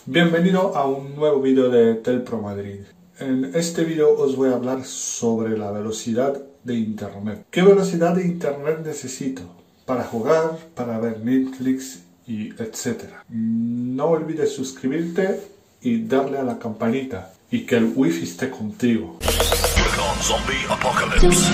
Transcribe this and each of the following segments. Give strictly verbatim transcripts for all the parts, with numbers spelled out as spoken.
Bienvenido a un nuevo vídeo de Telpro Madrid. En este vídeo os voy a hablar sobre la velocidad de internet. ¿Qué velocidad de internet necesito para jugar, para ver Netflix y etcétera? No olvides suscribirte y darle a la campanita y que el wifi esté contigo. Zombie Apocalypse.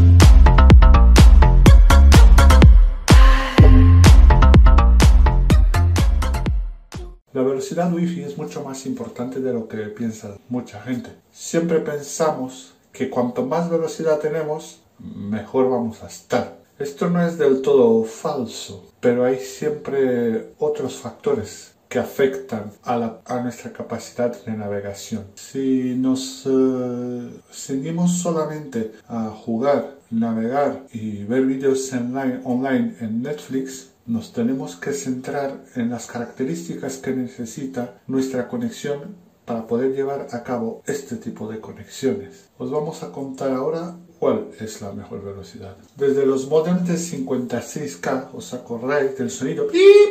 La velocidad Wi-Fi es mucho más importante de lo que piensa mucha gente. Siempre pensamos que cuanto más velocidad tenemos, mejor vamos a estar. Esto no es del todo falso, pero hay siempre otros factores que afectan a, la, a nuestra capacidad de navegación. Si nos uh, ceñimos solamente a jugar, navegar y ver vídeos online, online en Netflix, nos tenemos que centrar en las características que necesita nuestra conexión para poder llevar a cabo este tipo de conexiones. Os vamos a contar ahora cuál es la mejor velocidad. Desde los modems de cincuenta y seis K, os acordáis del sonido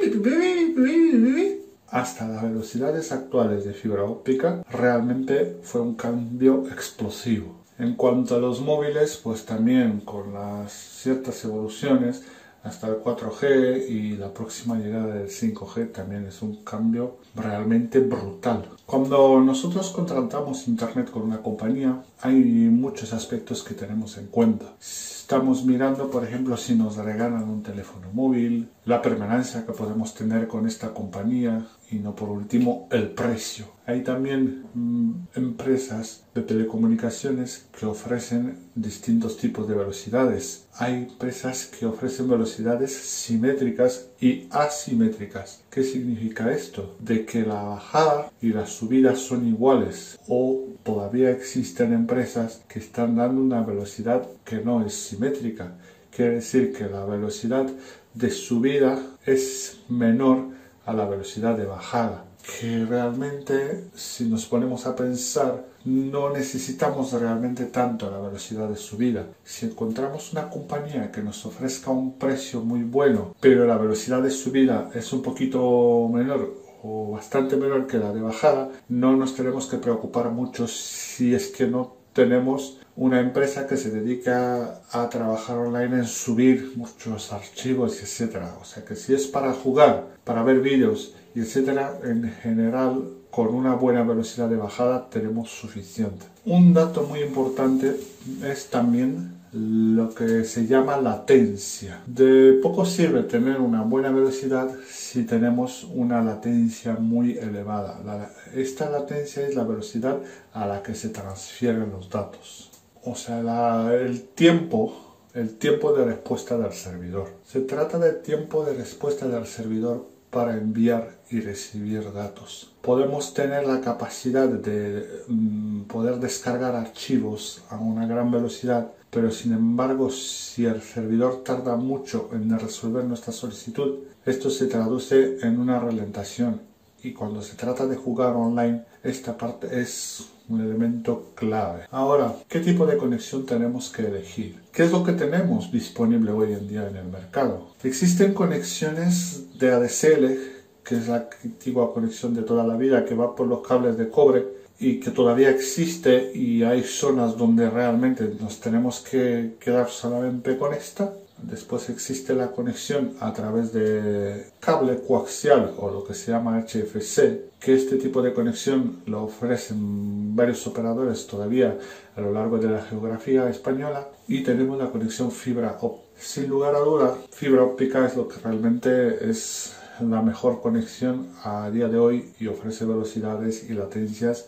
hasta las velocidades actuales de fibra óptica, realmente fue un cambio explosivo. En cuanto a los móviles, pues también con las ciertas evoluciones hasta el cuatro G y la próxima llegada del cinco G también es un cambio realmente brutal. Cuando nosotros contratamos internet con una compañía, hay muchos aspectos que tenemos en cuenta. Estamos mirando, por ejemplo, si nos regalan un teléfono móvil, la permanencia que podemos tener con esta compañía y no por último el precio. Hay también mmm, empresas de telecomunicaciones que ofrecen distintos tipos de velocidades. Hay empresas que ofrecen velocidades simétricas y asimétricas. ¿Qué significa esto? De que la bajada y la subida son iguales, o todavía existen empresas que están dando una velocidad que no es simétrica. Quiere decir que la velocidad de subida es menor a la velocidad de bajada, que realmente, si nos ponemos a pensar, no necesitamos realmente tanto la velocidad de subida. Si encontramos una compañía que nos ofrezca un precio muy bueno, pero la velocidad de subida es un poquito menor o bastante menor que la de bajada, no nos tenemos que preocupar mucho si es que no tenemos una empresa que se dedica a trabajar online en subir muchos archivos, etcétera. O sea que si es para jugar, para ver vídeos, etcétera, en general con una buena velocidad de bajada tenemos suficiente. Un dato muy importante es también lo que se llama latencia. De poco sirve tener una buena velocidad si tenemos una latencia muy elevada. La, esta latencia es la velocidad a la que se transfieren los datos. O sea, la, el tiempo, el tiempo de respuesta del servidor. Se trata del tiempo de respuesta del servidor para enviar y recibir datos. Podemos tener la capacidad de mm, poder descargar archivos a una gran velocidad, pero sin embargo, si el servidor tarda mucho en resolver nuestra solicitud, esto se traduce en una ralentización. Y cuando se trata de jugar online, esta parte es un elemento clave. Ahora, ¿qué tipo de conexión tenemos que elegir? ¿Qué es lo que tenemos disponible hoy en día en el mercado? Existen conexiones de A D S L, que es la antigua conexión de toda la vida, que va por los cables de cobre y que todavía existe, y hay zonas donde realmente nos tenemos que quedar solamente con esta. Después existe la conexión a través de cable coaxial o lo que se llama H F C, que este tipo de conexión lo ofrecen varios operadores todavía a lo largo de la geografía española. Y tenemos la conexión fibra óptica. Sin lugar a duda, fibra óptica es lo que realmente es la mejor conexión a día de hoy y ofrece velocidades y latencias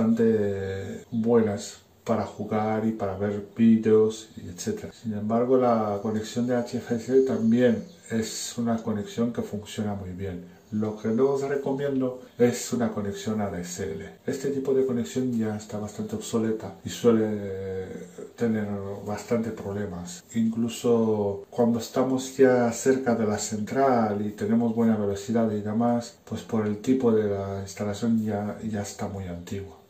bastante buenas para jugar y para ver vídeos, etcétera. Sin embargo, la conexión de H F C también es una conexión que funciona muy bien. Lo que no os recomiendo es una conexión A D S L. Este tipo de conexión ya está bastante obsoleta y suele tener bastante problemas. Incluso cuando estamos ya cerca de la central y tenemos buena velocidad y demás, pues por el tipo de la instalación ya, ya está muy antiguo.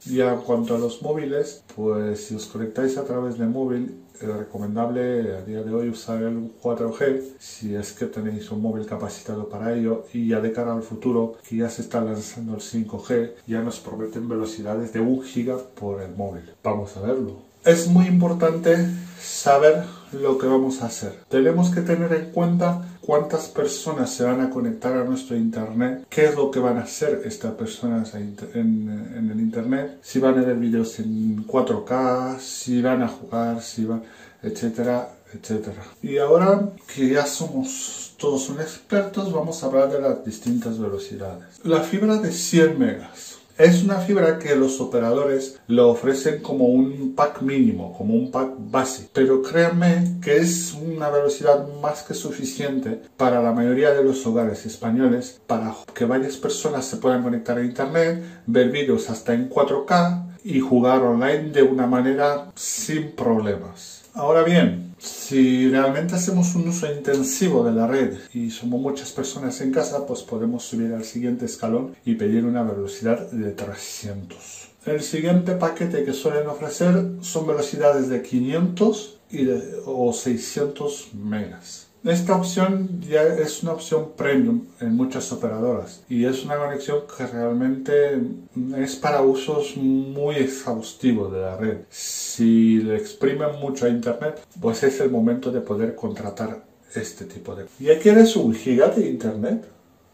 Y en cuanto a los móviles, pues si os conectáis a través de móvil, es recomendable a día de hoy usar el cuatro G si es que tenéis un móvil capacitado para ello, y ya de cara al futuro, que ya se está lanzando el cinco G, ya nos prometen velocidades de un giga por el móvil. Vamos a verlo. Es muy importante saber lo que vamos a hacer. Tenemos que tener en cuenta cuántas personas se van a conectar a nuestro internet, qué es lo que van a hacer estas personas en, en el internet, si van a ver vídeos en cuatro K, si van a jugar, si van, etcétera, etcétera. Y ahora que ya somos todos unos expertos, vamos a hablar de las distintas velocidades. La fibra de cien megas. Es una fibra que los operadores lo ofrecen como un pack mínimo, como un pack base. Pero créanme que es una velocidad más que suficiente para la mayoría de los hogares españoles, para que varias personas se puedan conectar a internet, ver vídeos hasta en cuatro K y jugar online de una manera sin problemas. Ahora bien, si realmente hacemos un uso intensivo de la red y somos muchas personas en casa, pues podemos subir al siguiente escalón y pedir una velocidad de trescientos. El siguiente paquete que suelen ofrecer son velocidades de quinientos y de, o seiscientos megas. Esta opción ya es una opción premium en muchas operadoras y es una conexión que realmente es para usos muy exhaustivos de la red. Si le exprimen mucho a internet, pues es el momento de poder contratar este tipo de... ¿Ya quieres un giga de internet?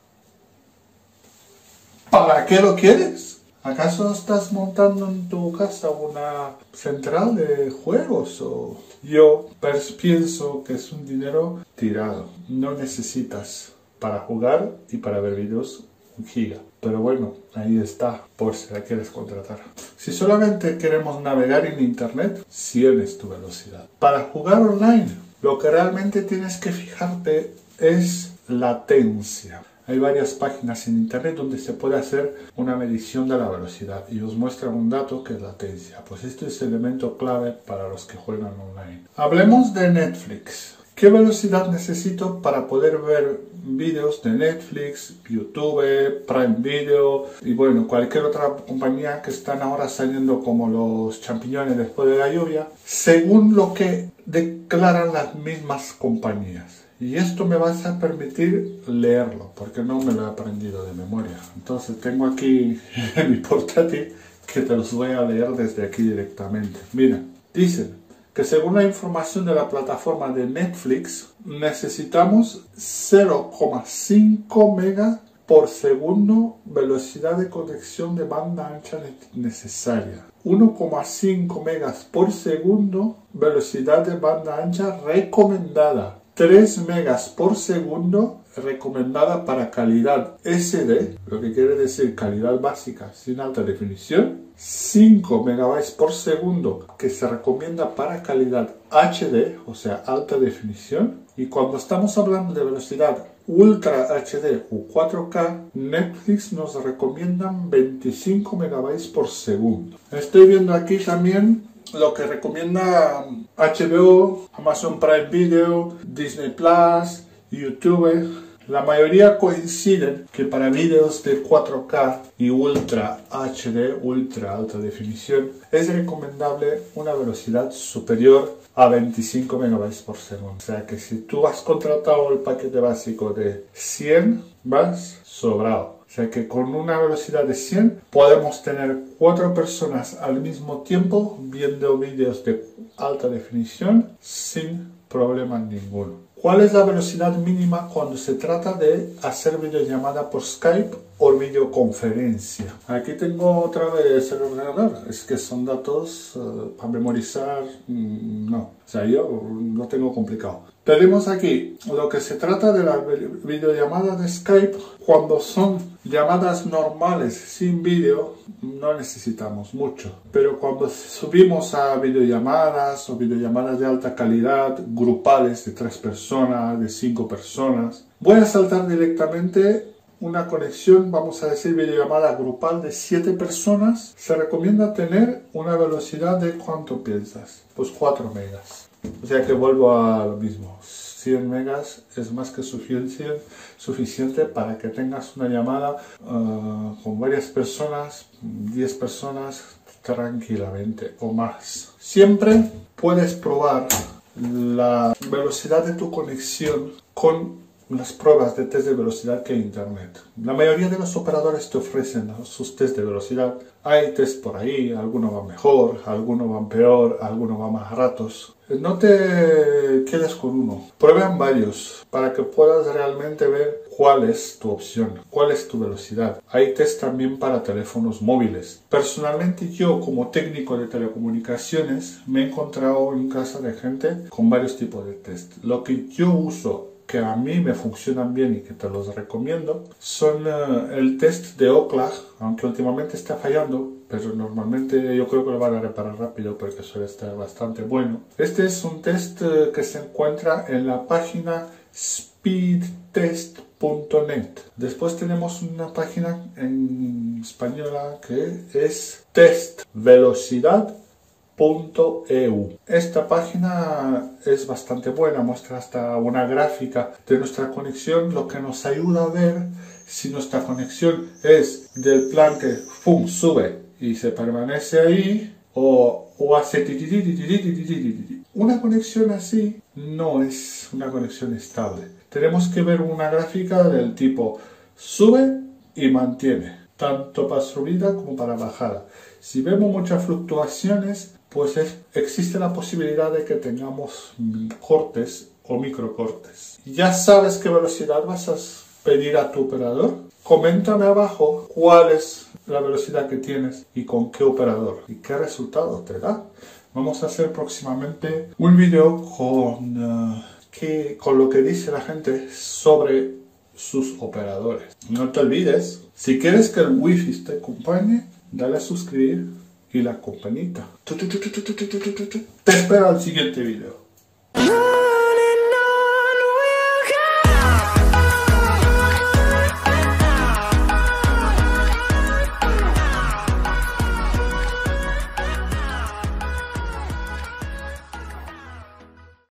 ¿Para qué lo quieres? ¿Acaso estás montando en tu casa una central de juegos? O... Yo pues, pienso que es un dinero tirado. No necesitas para jugar y para ver vídeos un giga. Pero bueno, ahí está, por si la quieres contratar. Si solamente queremos navegar en internet, cien es tu velocidad. Para jugar online, lo que realmente tienes que fijarte es latencia. Hay varias páginas en internet donde se puede hacer una medición de la velocidad y os muestran un dato que es latencia. Pues este es el elemento clave para los que juegan online. Hablemos de Netflix. ¿Qué velocidad necesito para poder ver vídeos de Netflix, YouTube, Prime Video y bueno, cualquier otra compañía que están ahora saliendo como los champiñones después de la lluvia, según lo que declaran las mismas compañías? Y esto me va a permitir leerlo, porque no me lo he aprendido de memoria. Entonces tengo aquí en mi portátil que te los voy a leer desde aquí directamente. Mira, dicen que según la información de la plataforma de Netflix, necesitamos cero coma cinco megas por segundo velocidad de conexión de banda ancha necesaria. uno coma cinco megas por segundo velocidad de banda ancha recomendada. tres megas por segundo recomendada para calidad S D, lo que quiere decir calidad básica sin alta definición. cinco megabytes por segundo que se recomienda para calidad H D, o sea alta definición. Y cuando estamos hablando de velocidad Ultra H D o cuatro K, Netflix nos recomienda veinticinco megabytes por segundo. Estoy viendo aquí también lo que recomienda H B O, Amazon Prime Video, Disney Plus, YouTube. La mayoría coinciden que para vídeos de cuatro K y Ultra H D, Ultra Alta Definición, es recomendable una velocidad superior a veinticinco megabytes por segundo. O sea que si tú has contratado el paquete básico de cien, vas sobrado. O sea que con una velocidad de cien podemos tener cuatro personas al mismo tiempo viendo vídeos de alta definición sin problema ninguno. ¿Cuál es la velocidad mínima cuando se trata de hacer videollamada por Skype o videoconferencia? Aquí tengo otra vez el ordenador. Es que son datos uh, para memorizar. Mm, no, o sea, yo lo tengo complicado. Tenemos aquí lo que se trata de la videollamada de Skype. Cuando son llamadas normales sin vídeo, no necesitamos mucho. Pero cuando subimos a videollamadas o videollamadas de alta calidad, grupales de tres personas, de cinco personas, voy a saltar directamente una conexión, vamos a decir videollamada grupal de siete personas. Se recomienda tener una velocidad de, ¿cuánto piensas? Pues cuatro megas. O sea que vuelvo a lo mismo. cien megas es más que suficiente, suficiente para que tengas una llamada uh, con varias personas, diez personas tranquilamente o más. Siempre puedes probar la velocidad de tu conexión con las pruebas de test de velocidad que hay en internet. La mayoría de los operadores te ofrecen sus test de velocidad. Hay test por ahí, algunos van mejor, algunos van peor, algunos van más ratos. No te quedes con uno, prueben varios para que puedas realmente ver cuál es tu opción, cuál es tu velocidad. Hay test también para teléfonos móviles. Personalmente yo, como técnico de telecomunicaciones, me he encontrado en casa de gente con varios tipos de test. Lo que yo uso, que a mí me funcionan bien y que te los recomiendo, son uh, el test de Ookla, aunque últimamente está fallando, pero normalmente yo creo que lo van a reparar rápido porque suele estar bastante bueno. Este es un test uh, que se encuentra en la página speed test punto net. Después tenemos una página en española que es test velocidad punto e u. Esta página es bastante buena, muestra hasta una gráfica de nuestra conexión, lo que nos ayuda a ver si nuestra conexión es del plan que ¡fum! Sube y se permanece ahí o, o hace ti, ti, ti, ti, ti, ti, ti, ti. Una conexión así no es una conexión estable. Tenemos que ver una gráfica del tipo sube y mantiene, tanto para subida como para bajada. Si vemos muchas fluctuaciones, pues es, existe la posibilidad de que tengamos cortes o microcortes. ¿Ya sabes qué velocidad vas a pedir a tu operador? Coméntame abajo cuál es la velocidad que tienes y con qué operador y qué resultado te da. Vamos a hacer próximamente un video con, uh, que, con lo que dice la gente sobre sus operadores. No te olvides, si quieres que el wifi te acompañe, dale a suscribir y la campanita. Te espero al siguiente video.